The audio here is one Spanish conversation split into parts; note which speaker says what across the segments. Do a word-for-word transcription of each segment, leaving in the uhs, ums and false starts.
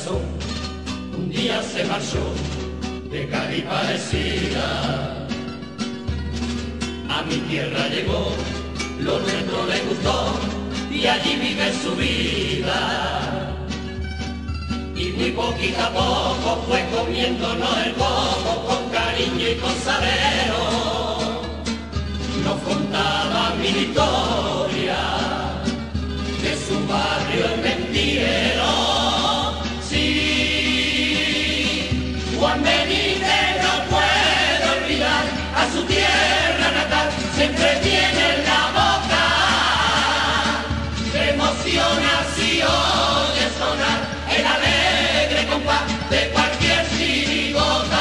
Speaker 1: corazón un día se marchó de Cádiz parecida. A mi tierra llegó, lo nuestro le gustó y allí vive su vida. Y muy poquito a poco fue comiéndonos el coco con cariño y con salero. Nos contaba mil historias de su barrio el Mentiero. Sí, Juan Benítez no puede olvidar a su tierra natal, siempre tiene en la boca de emociona si oye sonar el alegre compás de cualquier chirigota.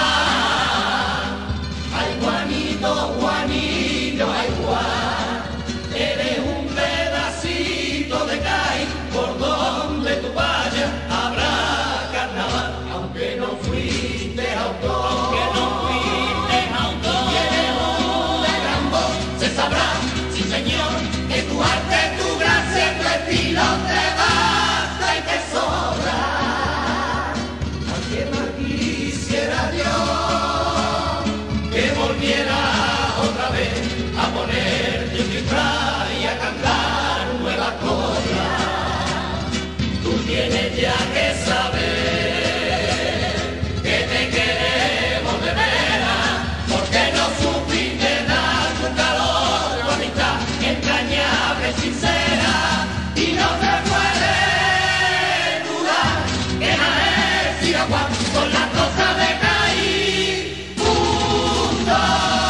Speaker 1: Ay, Juanito, Juanito, ay, Juan, eres un pedacito de Cádiz, por donde tú vayas habrá carnaval, aunque no fuiste autor, aunque no fuiste autor, tienes una gran voz, se sabrá, sí señor, que tu arte, tu gracia, tu estilo te basta y te sobra. Aunque más quisiera Dios que volviera otra vez a ponerte un disfraz y a cantar nuevas cosas. Tú tienes ya que saber que te queremos de veras, porque no supiste dar tu calor, tu amistad entrañable, sincera, y no te puede dudar que no es Irapuato con las cosas de Cádiz. Punto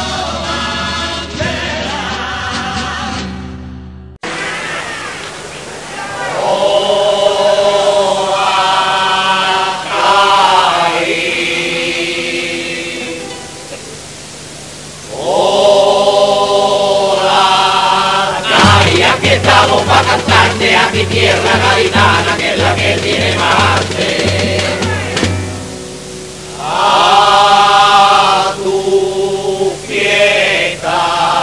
Speaker 1: bandera. Cádiz, aquí estamos para cantarte a mi tierra gaditana, que es la que tiene más arte. A tu fiesta,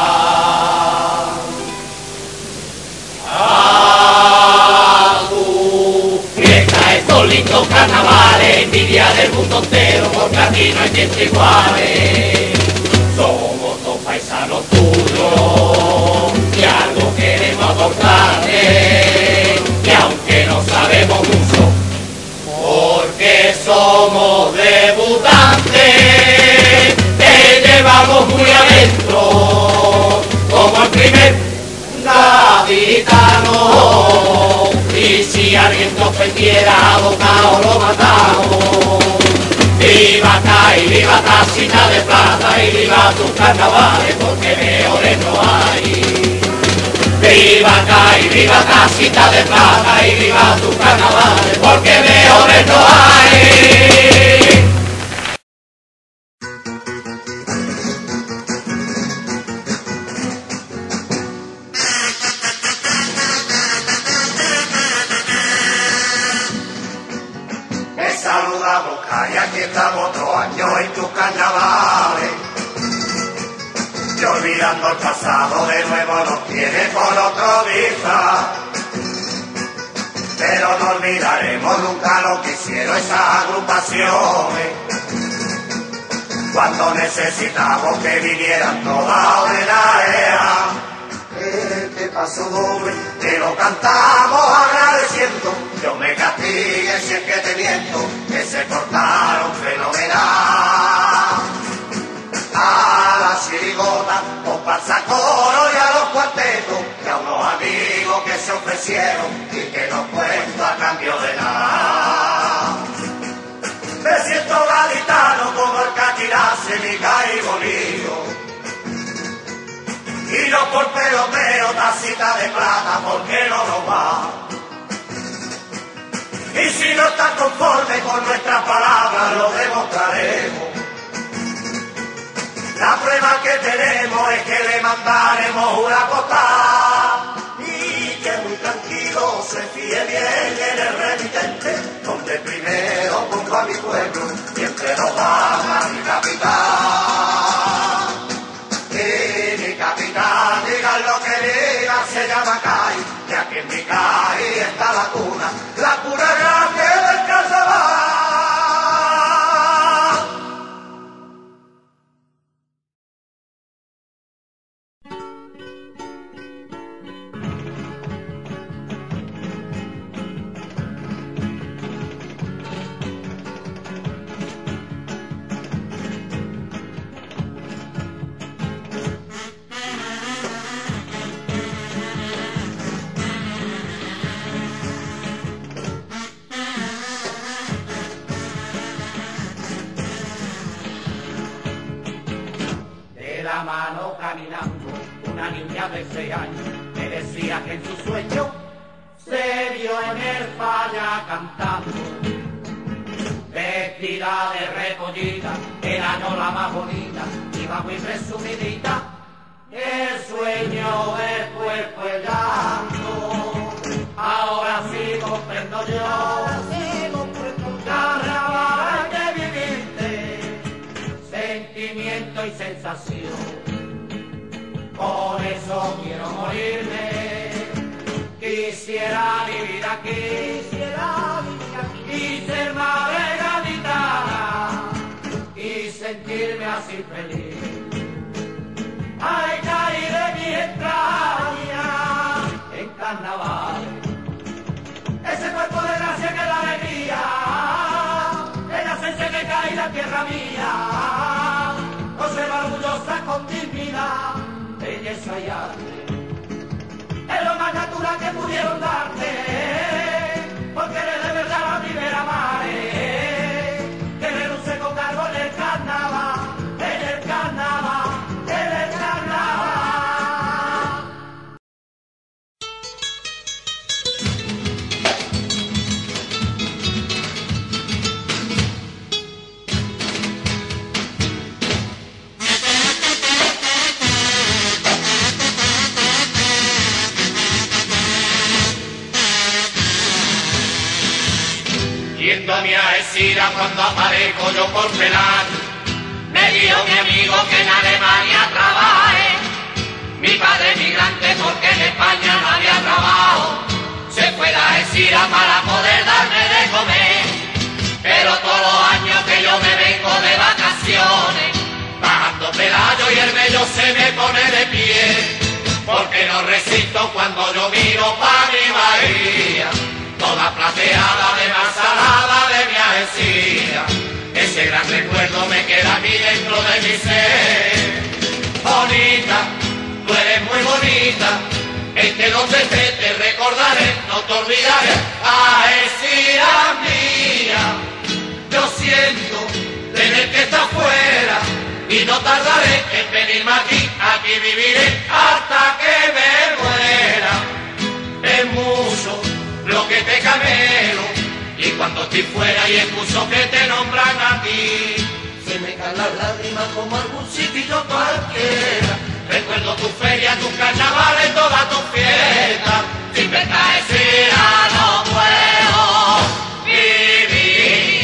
Speaker 1: a tu fiesta, estos lindos carnavales, envidia del mundo entero, porque aquí no hay quien te iguale. Somos dos paisanos tuyos y algo queremos aportarte, que aunque no sabemos mucho, porque somos debutantes, te llevamos muy adentro, como el primer gaditano. Y si alguien te ofendiera, abocado lo matamos. Viva Cádiz, viva Tacita de Plata y viva tus carnavales, porque mejores no hay. Viva Cádiz, viva Tacita de Plata y viva tus carnavales, porque mejores no hay.
Speaker 2: Te saludamos, Cádiz, aquí estamos otro año en tus carnavales. Y olvidando el pasado de nuevo nos tiene por otro disfraz. Pero no olvidaremos nunca lo que hicieron esas agrupaciones, cuando necesitamos que vinieran todas homenajeas. ¿Qué pasó, doble? Te lo cantamos agradeciendo. Dios me castigue si es que te miento, que se portaron fenomenal. A la chirigota, comparsa, coro y a los cuartetos, y a unos amigos que se ofrecieron y que no cuento a cambio de nada. Me siento gaditano como el caquirase, mi Cádiz bonito. Y no por peloteo, Tacita de Plata, porque no nos va. Y si no estás conforme con nuestras palabras, lo demostraremos. La prueba que tenemos es que le mandaremos una postal y que muy tranquilo se fíe bien en el remitente, donde primero pongo a mi pueblo y entre dos van a mi capital. Y mi capital, digan lo que digan, se llama Cádiz, y aquí en mi Cádiz está la cuna, la cuna grande del carnaval.
Speaker 1: mano caminando, una niña de seis años me decía que en su sueño se vio en el falla cantando. Vestida de recollida, era no la más bonita, iba muy presumidita, el sueño del cuerpo el llanto. Ahora sí comprendo yo, ahora sí comprendo yo, carnaval hay que vivirte, sentimiento y sensación. Por eso quiero morirme, quisiera vivir aquí, quisiera vivir aquí, y ser madre gaditana, y sentirme así feliz. Ay, caí de mi entraña en carnaval, ese cuerpo de gracia que da alegría, en la esencia que cae la tierra mía, conserva orgullosa con dignidad, belleza y arte, es lo más natural que pudieron darte, porque eres de verdad la primera madre, que reluce con cargo en el carnaval, en el carnaval, en el carnaval. Yendo a mi Algeciras cuando aparezco yo por pelar, me dijo mi amigo que en Alemania trabaje, mi padre migrante porque en España no había trabajo, se fue a Algeciras para poder darme de comer, pero todos los años que yo me vengo de vacaciones, bajando Pelayo y el vello se me pone de pie, porque no resisto cuando yo miro pa' mi Bahía, toda plateada de más salada de mi Algeciras, ese gran recuerdo me queda a mí dentro de mi ser. Bonita, tú eres muy bonita, este donde esté te recordaré, no te olvidaré, Algeciras mía, yo siento tener que estar fuera, y no tardaré en venirme aquí, aquí viviré hasta que me muera, es mucho lo que te camelo, y cuando estoy fuera y escucho que te nombran a ti, se me caen las lágrimas como algún chiquillo cualquiera, recuerdo tu feria, tus carnavales, todas tus fiestas, sin verte Algeciras no puedo vivir.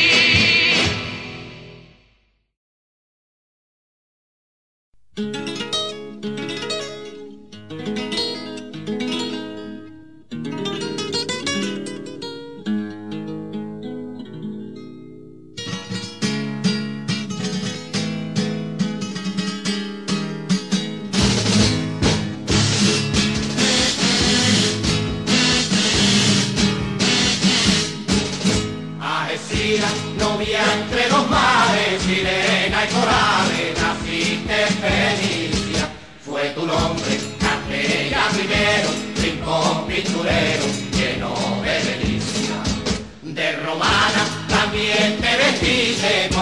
Speaker 1: Novia entre los mares, sirena y corales, naciste en Fenicia, fue tu nombre, Castella primero, rincón pinturero, lleno de delicia. De romana también te vestiste,